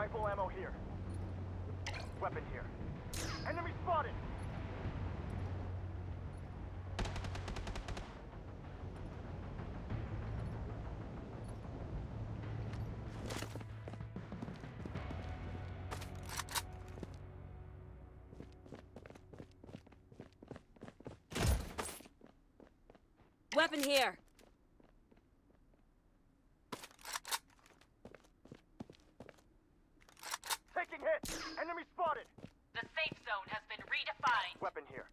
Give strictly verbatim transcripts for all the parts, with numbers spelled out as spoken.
Rifle ammo here. Weapon here. Enemy spotted! Weapon here! Taking hit! Enemy spotted! The safe zone has been redefined. Weapon here.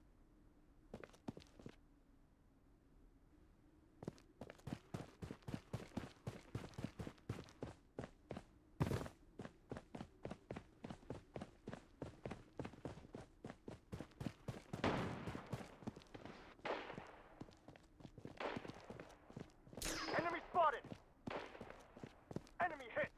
Enemy spotted! Enemy hit!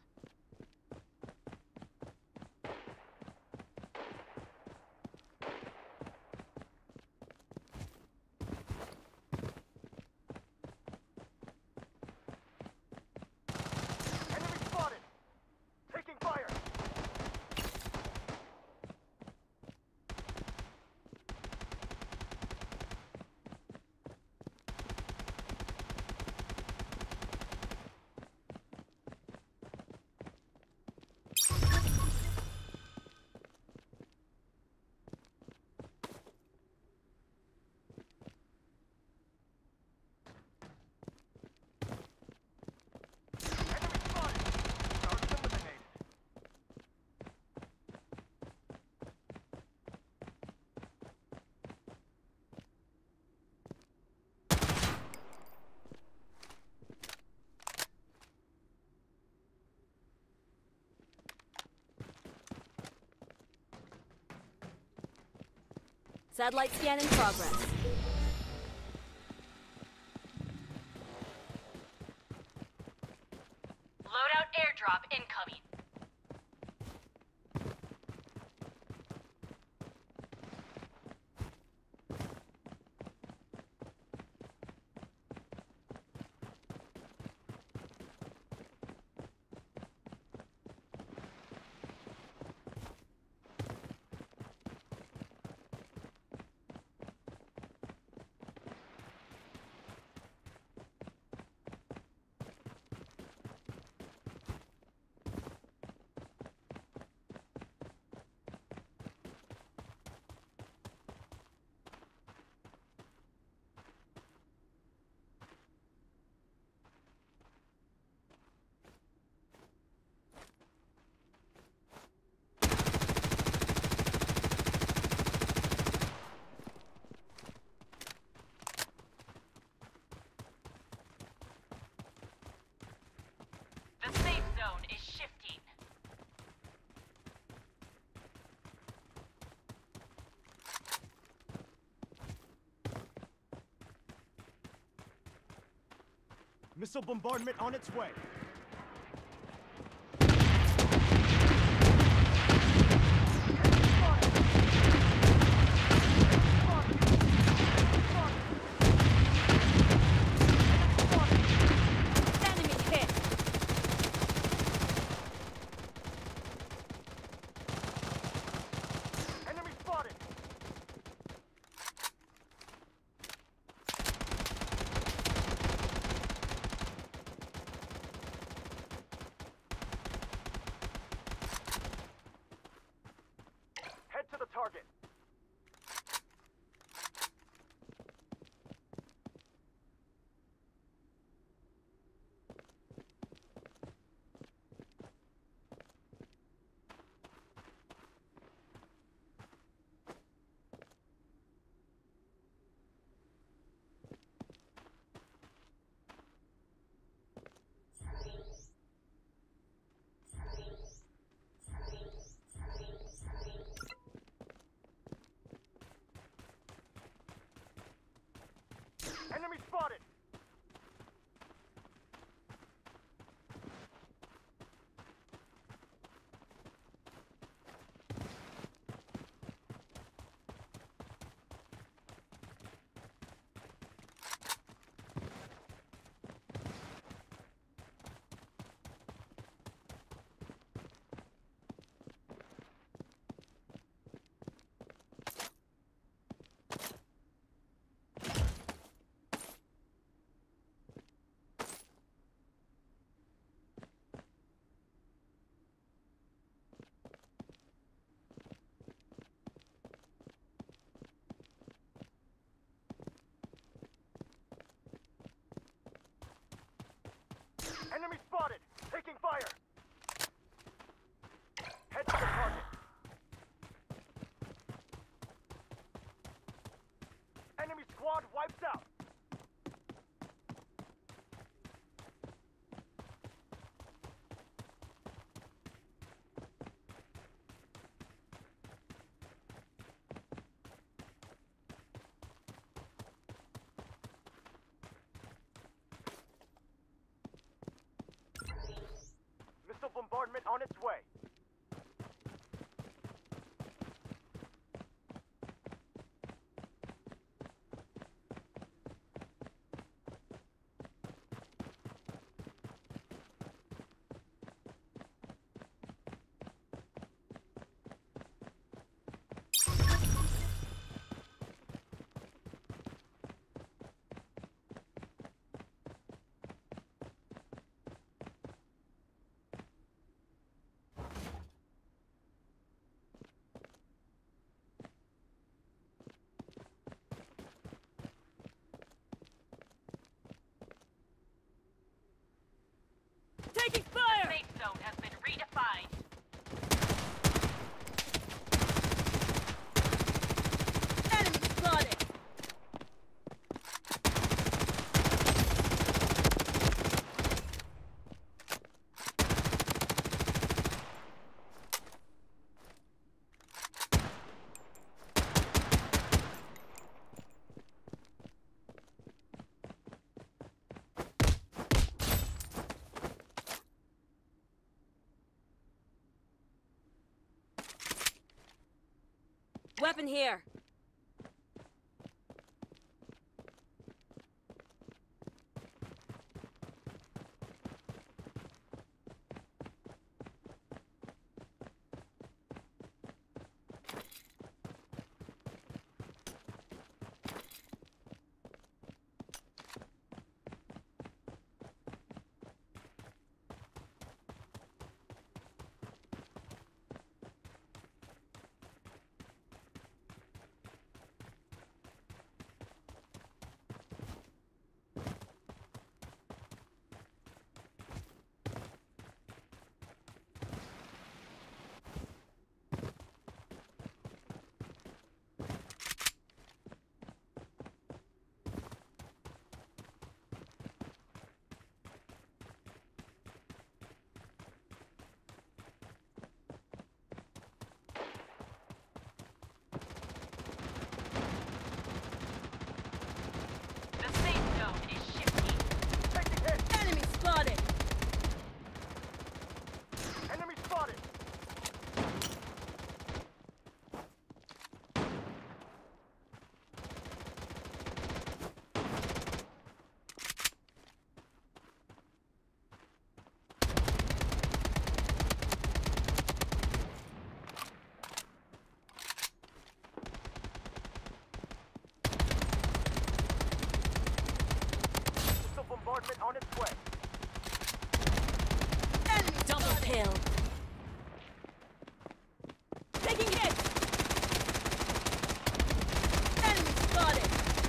Enemy spotted! Taking fire! Enemy spotted! Target eliminated. Satellite scan in progress. Loadout airdrop incoming. The safe zone is shifting. Missile bombardment on its way. Enemy hit! Enemy spotted! Enemy spotted! Taking fire! Head to the target. Enemy squad wiped out! Missile bombardment on its way. Taking The fire! safe zone has been redefined. Enemy spotted! Weapon here! The safe zone is shifting. Taking hit! Enemy spotted! Enemy spotted! Missile bombardment on its way. Enemy double kill! Taking hit! Enemy spotted!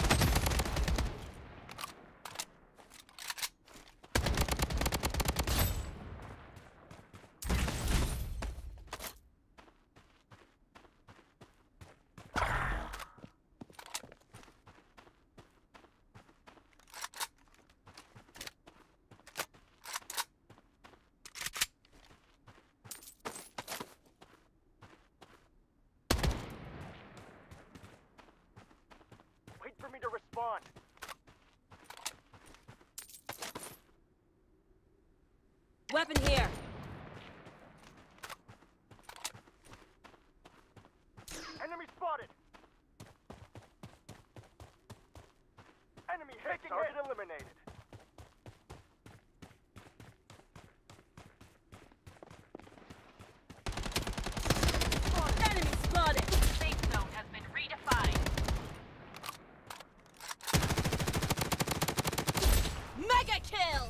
Wait for me to respond. Weapon here! Enemy spotted! Enemy hit! Target eliminated. Enemy spotted! The safe zone has been redefined. Mega kill!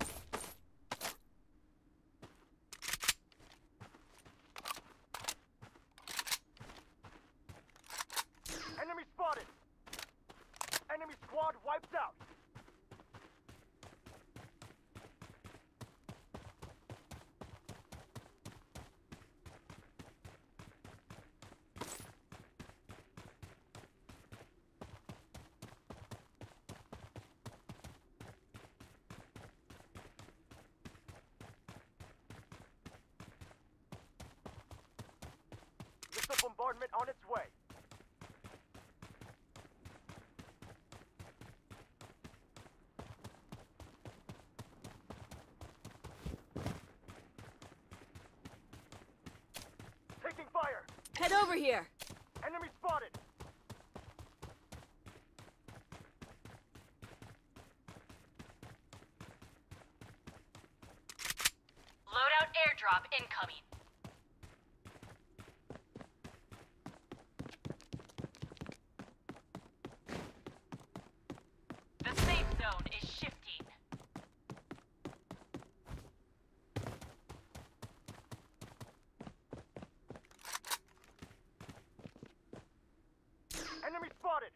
Enemy spotted! Enemy squad wiped out! Bombardment on its way. Taking fire! Head over here. Enemy spotted! Loadout airdrop incoming. The safe zone is shifting. Enemy spotted!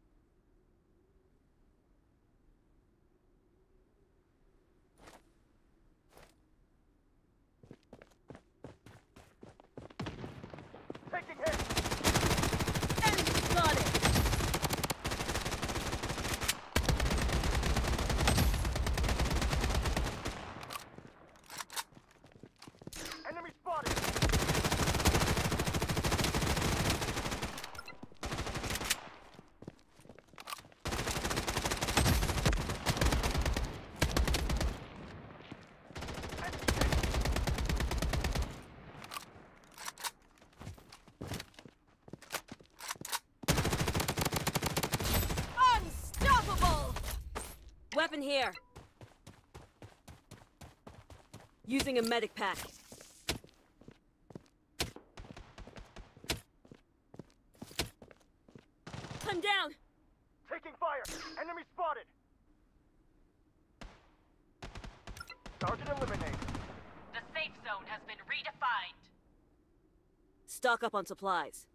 Taking hit! Enemy spotted. Enemy spotted! Unstoppable! Weapon here. Using a medic pack. I'm down. Taking fire! Enemy spotted! Target eliminated. The safe zone has been redefined. Stock up on supplies.